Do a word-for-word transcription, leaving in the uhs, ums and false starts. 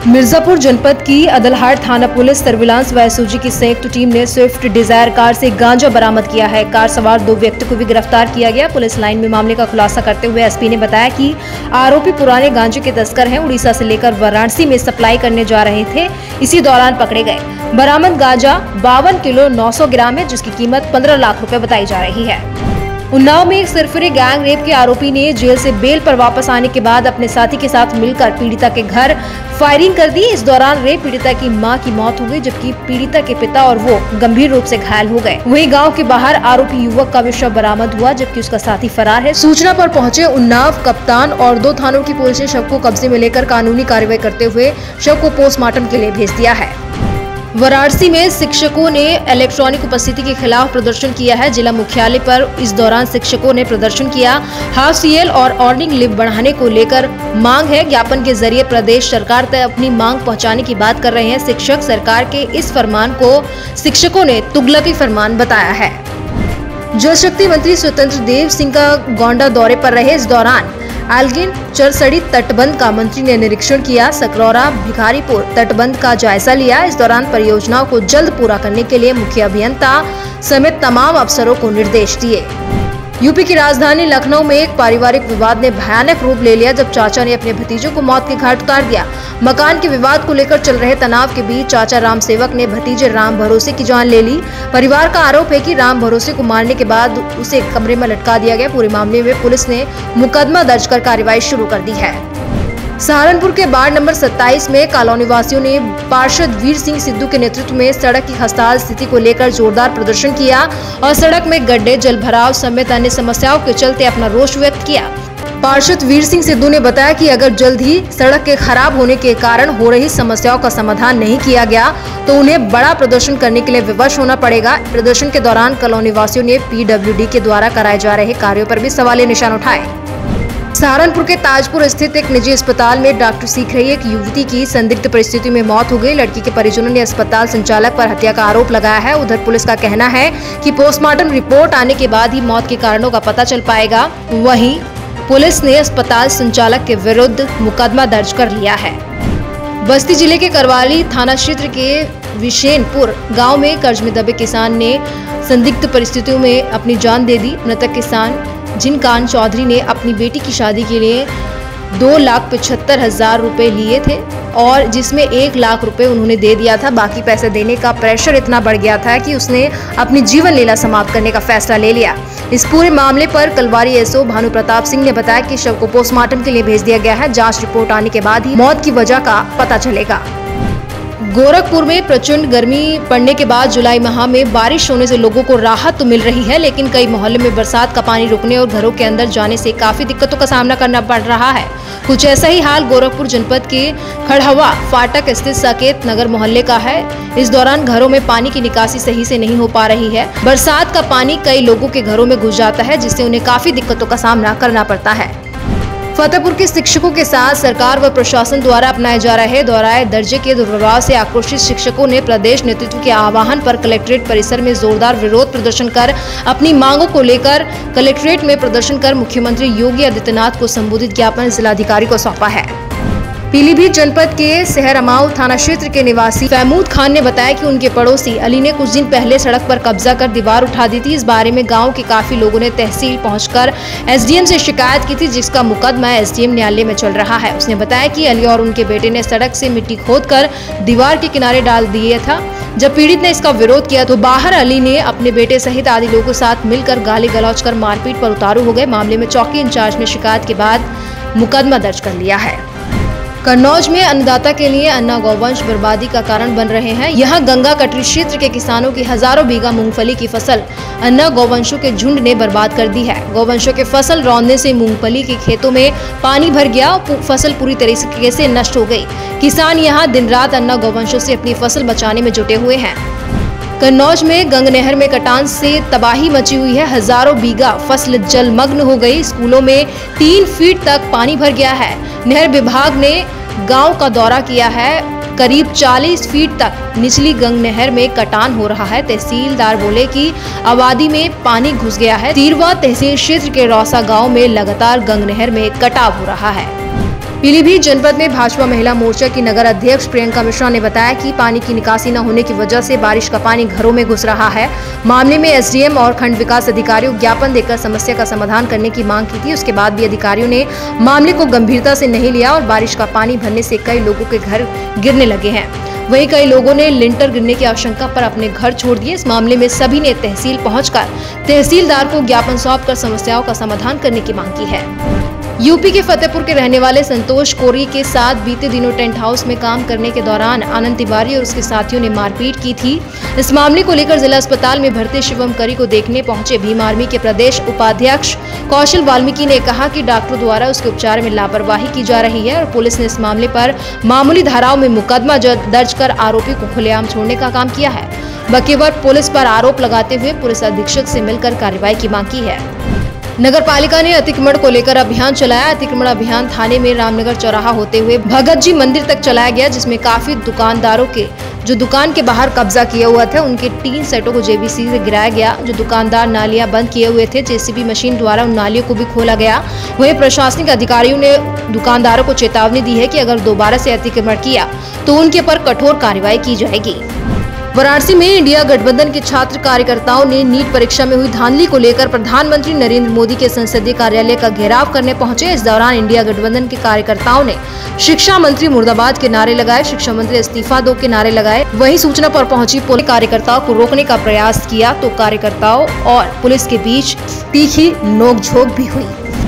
मिर्जापुर जनपद की अदलहाट थाना पुलिस सर्विलांस व एसओजी की संयुक्त टीम ने स्विफ्ट डिजायर कार से गांजा बरामद किया है। कार सवार दो व्यक्ति को भी गिरफ्तार किया गया। पुलिस लाइन में मामले का खुलासा करते हुए एसपी ने बताया कि आरोपी पुराने गांजे के तस्कर हैं। उड़ीसा से लेकर वाराणसी में सप्लाई करने जा रहे थे, इसी दौरान पकड़े गए। बरामद गांजा बावन किलो नौ सौ ग्राम है, जिसकी कीमत पंद्रह लाख रुपए बताई जा रही है। उन्नाव में एक सरफरी गैंग रेप के आरोपी ने जेल से बेल पर वापस आने के बाद अपने साथी के साथ मिलकर पीड़िता के घर फायरिंग कर दी। इस दौरान रेप पीड़िता की मां की मौत हो गई, जबकि पीड़िता के पिता और वो गंभीर रूप से घायल हो गए। वहीं गांव के बाहर आरोपी युवक का भी शव बरामद हुआ, जबकि उसका साथी फरार है। सूचना पर पहुंचे उन्नाव कप्तान और दो थानों की पुलिस ने शव को कब्जे में लेकर कानूनी कार्रवाई करते हुए शव को पोस्टमार्टम के लिए भेज दिया है। वाराणसी में शिक्षकों ने इलेक्ट्रॉनिक उपस्थिति के खिलाफ प्रदर्शन किया है। जिला मुख्यालय पर इस दौरान शिक्षकों ने प्रदर्शन किया। हाफ सीएल और अर्निंग लिव बढ़ाने को लेकर मांग है। ज्ञापन के जरिए प्रदेश सरकार तक अपनी मांग पहुंचाने की बात कर रहे हैं शिक्षक। सरकार के इस फरमान को शिक्षकों ने तुगलकी फरमान बताया है। जल शक्ति मंत्री स्वतंत्र देव सिंह का गोंडा दौरे पर रहे। इस दौरान आलगिन चरसड़ी तटबंध का मंत्री ने निरीक्षण किया। सकरौरा भिखारीपुर तटबंध का जायजा लिया। इस दौरान परियोजनाओं को जल्द पूरा करने के लिए मुख्य अभियंता समेत तमाम अफसरों को निर्देश दिए। यूपी की राजधानी लखनऊ में एक पारिवारिक विवाद ने भयानक रूप ले लिया, जब चाचा ने अपने भतीजों को मौत के घाट उतार दिया। मकान के विवाद को लेकर चल रहे तनाव के बीच चाचा राम सेवक ने भतीजे राम भरोसे की जान ले ली। परिवार का आरोप है कि राम भरोसे को मारने के बाद उसे कमरे में लटका दिया गया। पूरे मामले में पुलिस ने मुकदमा दर्ज कर कार्रवाई शुरू कर दी है। सहारनपुर के वार्ड नंबर सत्ताईस में कॉलोनी वासियों ने पार्षद वीर सिंह सिद्धू के नेतृत्व में सड़क की खस्ताहाल स्थिति को लेकर जोरदार प्रदर्शन किया और सड़क में गड्ढे, जलभराव समेत अन्य समस्याओं के चलते अपना रोष व्यक्त किया। पार्षद वीर सिंह सिद्धू ने बताया कि अगर जल्द ही सड़क के खराब होने के कारण हो रही समस्याओं का समाधान नहीं किया गया तो उन्हें बड़ा प्रदर्शन करने के लिए विवश होना पड़ेगा। प्रदर्शन के दौरान कॉलोनी वासियों ने पीडब्ल्यूडी के द्वारा कराए जा रहे कार्यों पर भी सवालिया निशान उठाए। सहारनपुर के ताजपुर स्थित एक निजी अस्पताल में डॉक्टर सीख रही एक युवती की संदिग्ध परिस्थिति में मौत हो गई। लड़की के परिजनों ने अस्पताल संचालक पर हत्या का आरोप लगाया है। उधर पुलिस का कहना है कि पोस्टमार्टम रिपोर्ट आने के बाद ही मौत के कारणों का पता चल पाएगा। वहीं पुलिस ने अस्पताल संचालक के विरुद्ध मुकदमा दर्ज कर लिया है। बस्ती जिले के करवाली थाना क्षेत्र के विशेनपुर गाँव में कर्ज में दबे किसान ने संदिग्ध परिस्थितियों में अपनी जान दे दी। मृतक किसान जिनकान चौधरी ने अपनी बेटी की शादी के लिए दो लाख पचहत्तर हजार रुपए लिए थे और जिसमें एक लाख रुपए उन्होंने दे दिया था। बाकी पैसे देने का प्रेशर इतना बढ़ गया था कि उसने अपनी जीवन लीला समाप्त करने का फैसला ले लिया। इस पूरे मामले पर कलवारी एसओ भानु प्रताप सिंह ने बताया कि शव को पोस्टमार्टम के लिए भेज दिया गया है। जांच रिपोर्ट आने के बाद ही मौत की वजह का पता चलेगा। गोरखपुर में प्रचंड गर्मी पड़ने के बाद जुलाई माह में बारिश होने से लोगों को राहत तो मिल रही है, लेकिन कई मोहल्ले में बरसात का पानी रुकने और घरों के अंदर जाने से काफी दिक्कतों का सामना करना पड़ रहा है। कुछ ऐसा ही हाल गोरखपुर जनपद के खड़हवा फाटक स्थित साकेत नगर मोहल्ले का है। इस दौरान घरों में पानी की निकासी सही से नहीं हो पा रही है। बरसात का पानी कई लोगों के घरों में घुस जाता है, जिससे उन्हें काफी दिक्कतों का सामना करना पड़ता है। फतेहपुर के शिक्षकों के साथ सरकार व प्रशासन द्वारा अपनाए जा रहे दोहराए दर्जे के दुर्व्यवहार से आक्रोशित शिक्षकों ने प्रदेश नेतृत्व के आह्वान पर कलेक्ट्रेट परिसर में जोरदार विरोध प्रदर्शन कर अपनी मांगों को लेकर कलेक्ट्रेट में प्रदर्शन कर मुख्यमंत्री योगी आदित्यनाथ को संबोधित ज्ञापन जिलाधिकारी को सौंपा है। पीलीभीत जनपद के सहरमाऊ थाना क्षेत्र के निवासी फहमूद खान ने बताया कि उनके पड़ोसी अली ने कुछ दिन पहले सड़क पर कब्जा कर दीवार उठा दी थी। इस बारे में गांव के काफी लोगों ने तहसील पहुंचकर एसडीएम से शिकायत की थी, जिसका मुकदमा एसडीएम न्यायालय में चल रहा है। उसने बताया कि अली और उनके बेटे ने सड़क से मिट्टी खोदकर दीवार के किनारे डाल दिया था। जब पीड़ित ने इसका विरोध किया तो बाहर अली ने अपने बेटे सहित आदि लोगों के साथ मिलकर गाली गलौज कर मारपीट पर उतारू हो गए। मामले में चौकी इंचार्ज ने शिकायत के बाद मुकदमा दर्ज कर लिया है। कन्नौज में अन्नदाता के लिए अन्ना गौवंश बर्बादी का कारण बन रहे हैं। यहाँ गंगा कटरी क्षेत्र के किसानों की हजारों बीघा मूंगफली की फसल अन्ना गौवंशों के झुंड ने बर्बाद कर दी है। गौवंशों के फसल रौंदने से मूंगफली के खेतों में पानी भर गया और फसल पूरी तरीके से नष्ट हो गई। किसान यहाँ दिन रात अन्ना गौवंशों से अपनी फसल बचाने में जुटे हुए हैं। कन्नौज में गंग नहर में कटान से तबाही मची हुई है। हजारों बीघा फसल जलमग्न हो गई। स्कूलों में तीन फीट तक पानी भर गया है। नहर विभाग ने गांव का दौरा किया है। करीब चालीस फीट तक निचली गंग नहर में कटान हो रहा है। तहसीलदार बोले कि आबादी में पानी घुस गया है। तीरवा तहसील क्षेत्र के रौसा गांव में लगातार गंग नहर में कटाव हो रहा है। पीलीभीत जनपद में भाजपा महिला मोर्चा की नगर अध्यक्ष प्रियंका मिश्रा ने बताया कि पानी की निकासी न होने की वजह से बारिश का पानी घरों में घुस रहा है। मामले में एसडीएम और खंड विकास अधिकारियों ज्ञापन देकर समस्या का समाधान करने की मांग की थी। उसके बाद भी अधिकारियों ने मामले को गंभीरता से नहीं लिया और बारिश का पानी भरने से कई लोगों के घर गिरने लगे हैं। वहीं कई लोगों ने लिंटर गिरने की आशंका पर अपने घर छोड़ दिए। इस मामले में सभी ने तहसील पहुंचकर तहसीलदार को ज्ञापन सौंपकर समस्याओं का समाधान करने की मांग की है। यूपी के फतेहपुर के रहने वाले संतोष कोरी के साथ बीते दिनों टेंट हाउस में काम करने के दौरान आनंद तिवारी और उसके साथियों ने मारपीट की थी। इस मामले को लेकर जिला अस्पताल में भर्ती शिवम करी को देखने पहुंचे भीम आर्मी के प्रदेश उपाध्यक्ष कौशल वाल्मीकि ने कहा कि डॉक्टरों द्वारा उसके उपचार में लापरवाही की जा रही है और पुलिस ने इस मामले पर मामूली धाराओं में मुकदमा दर्ज कर आरोपी को खुलेआम छोड़ने का काम किया है। बकेवर पुलिस पर आरोप लगाते हुए पुलिस अधीक्षक से मिलकर कार्रवाई की मांग की है। नगर पालिका ने अतिक्रमण को लेकर अभियान चलाया। अतिक्रमण अभियान थाने में रामनगर चौराहा होते हुए भगत जी मंदिर तक चलाया गया, जिसमें काफी दुकानदारों के जो दुकान के बाहर कब्जा किए हुए थे उनके तीन सेटों को जेबीसी से गिराया गया। जो दुकानदार नालियां बंद किए हुए थे, जेसीबी मशीन द्वारा उन नालियों को भी खोला गया। वहीं प्रशासनिक अधिकारियों ने दुकानदारों को चेतावनी दी है कि अगर दोबारा से अतिक्रमण किया तो उनके पर कठोर कार्रवाई की जाएगी। वाराणसी में इंडिया गठबंधन के छात्र कार्यकर्ताओं ने नीट परीक्षा में हुई धांधली को लेकर प्रधानमंत्री नरेंद्र मोदी के संसदीय कार्यालय का घेराव करने पहुंचे। इस दौरान इंडिया गठबंधन के कार्यकर्ताओं ने शिक्षा मंत्री मुर्दाबाद के नारे लगाए, शिक्षा मंत्री इस्तीफा दो के नारे लगाए। वहीं सूचना पर पहुंची पुलिस कार्यकर्ताओं को रोकने का प्रयास किया तो कार्यकर्ताओं और पुलिस के बीच तीखी नोकझोंक भी हुई।